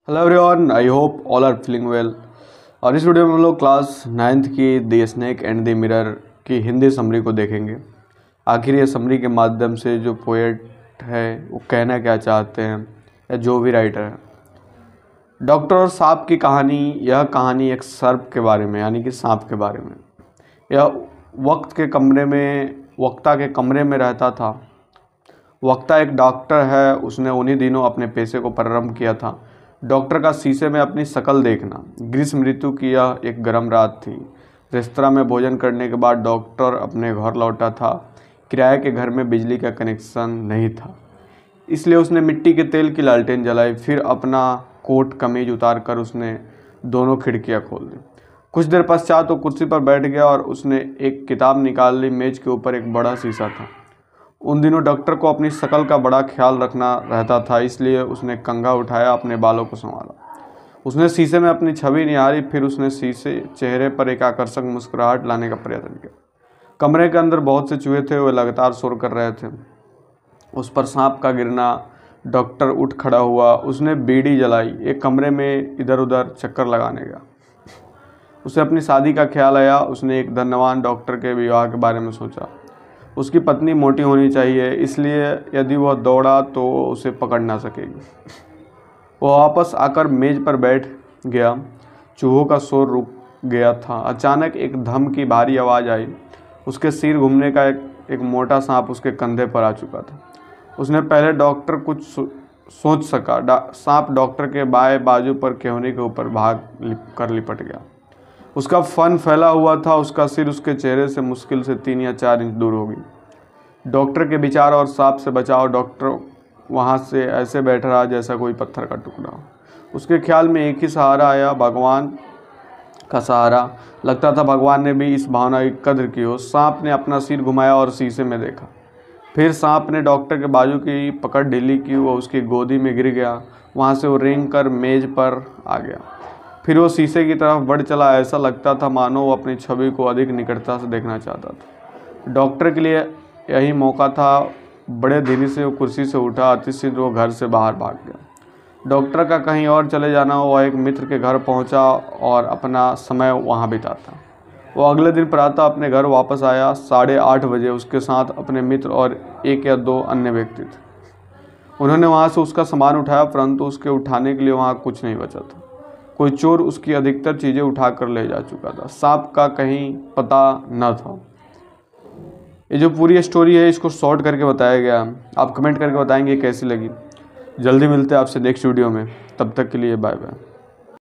Hello everyone, I hope all are feeling well. और इस video में हम लोग क्लास 9th की the snake and the mirror की हिंदी समरी को देखेंगे। आखिर ये समरी के माध्यम से जो पोएट है वो कहना क्या चाहते हैं या जो भी राइटर है। डॉक्टर और सांप की कहानी। यह कहानी एक सर्प के बारे में यानी कि सांप के बारे में। यह वक्ता के कमरे में रहता था। वक्ता एक डॉक्टर है, उसने उन्हीं दिनों अपने पेशे को प्रारंभ किया था। डॉक्टर का शीशे में अपनी शक्ल देखना। ग्रीष्म ऋतु की यह एक गर्म रात थी। रेस्तरां में भोजन करने के बाद डॉक्टर अपने घर लौटा था। किराए के घर में बिजली का कनेक्शन नहीं था, इसलिए उसने मिट्टी के तेल की लालटेन जलाई। फिर अपना कोट कमीज उतार कर उसने दोनों खिड़कियां खोल दी। कुछ देर पश्चात वो कुर्सी पर बैठ गया और उसने एक किताब निकाल ली। मेज के ऊपर एक बड़ा शीशा था। उन दिनों डॉक्टर को अपनी शक्ल का बड़ा ख्याल रखना रहता था, इसलिए उसने कंघा उठाया, अपने बालों को संवारा। उसने शीशे में अपनी छवि निहारी। फिर उसने चेहरे पर एक आकर्षक मुस्कुराहट लाने का प्रयत्न किया। कमरे के अंदर बहुत से चूहे थे, वे लगातार शोर कर रहे थे। उस पर सांप का गिरना। डॉक्टर उठ खड़ा हुआ। उसने बीड़ी जलाई, एक कमरे में इधर उधर चक्कर लगाने गया। उसे अपनी शादी का ख्याल आया। उसने एक धनवान डॉक्टर के विवाह के बारे में सोचा। उसकी पत्नी मोटी होनी चाहिए, इसलिए यदि वह दौड़ा तो उसे पकड़ ना सकेगी। वह वापस आकर मेज पर बैठ गया। चूहों का शोर रुक गया था। अचानक एक धम की भारी आवाज़ आई। उसके सिर घूमने का एक मोटा सांप उसके कंधे पर आ चुका था। उसने पहले डॉक्टर कुछ सोच सका। सांप डॉक्टर के बाएं बाजू पर केहनी के ऊपर भाग लिपट गया। उसका फन फैला हुआ था। उसका सिर उसके चेहरे से मुश्किल से 3 या 4 इंच दूर होगी। डॉक्टर के विचार और सांप से बचाव। डॉक्टर वहाँ से ऐसे बैठ रहा जैसा कोई पत्थर का टुकड़ा हो। उसके ख्याल में एक ही सहारा आया, भगवान का सहारा। लगता था भगवान ने भी इस भावना की कद्र की हो। सांप ने अपना सिर घुमाया और शीशे में देखा। फिर सांप ने डॉक्टर के बाजू की पकड़ ढीली की। वो उसकी गोदी में गिर गया। वहाँ से वो रेंग कर मेज पर आ गया। फिर वो शीशे की तरफ बढ़ चला। ऐसा लगता था मानो वो अपनी छवि को अधिक निकटता से देखना चाहता था। डॉक्टर के लिए यही मौका था। बड़े धीरे से वो कुर्सी से उठा। अतिशीघ्र वो घर से बाहर भाग गया। डॉक्टर का कहीं और चले जाना। वह एक मित्र के घर पहुंचा और अपना समय वहां बिताता। वो अगले दिन प्रातः अपने घर वापस आया। 8:30 बजे उसके साथ अपने मित्र और 1 या 2 अन्य व्यक्ति थे। उन्होंने वहाँ से उसका सामान उठाया, परंतु उसके उठाने के लिए वहाँ कुछ नहीं बचा था। कोई चोर उसकी अधिकतर चीज़ें उठाकर ले जा चुका था। सांप का कहीं पता न था। ये जो पूरी स्टोरी है इसको शॉर्ट करके बताया गया। आप कमेंट करके बताएंगे कैसी लगी। जल्दी मिलते हैं आपसे नेक्स्ट वीडियो में। तब तक के लिए बाय बाय।